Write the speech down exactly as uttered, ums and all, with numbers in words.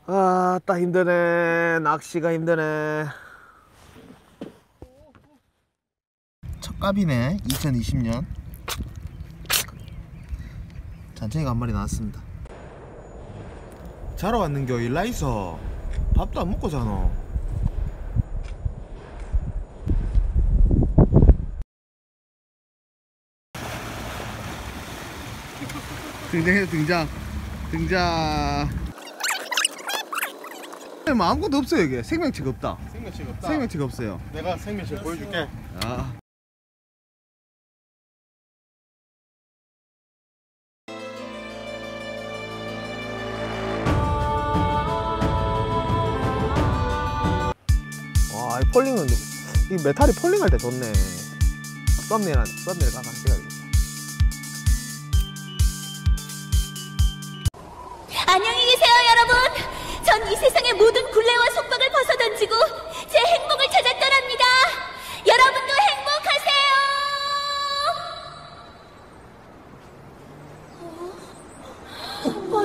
아, 따 힘드네. 낚시가 힘드네. 첫 갑이네. 이천이십 년. 잔챙이가 한 마리 나왔습니다. 자러 왔는겨. 일라 있어. 밥도 안 먹고 자노. 등장해요. 등장. 등장. 뭐 아무것도 없어요. 이게 생명체가 없다. 생명체가 없다. 생명체가 없어요. 내가 생명체 보여줄게. 아. 와, 이 폴링은 이 메탈이 폴링할 때 좋네. 썸네일 한 썸네일 가서 찍어야겠다. 안녕히 계세요, 여러분. 전 이 세상의 모든 굴레와 속박을 벗어던지고 제 행복을 찾아 떠납니다. 여러분도 행복하세요. 어?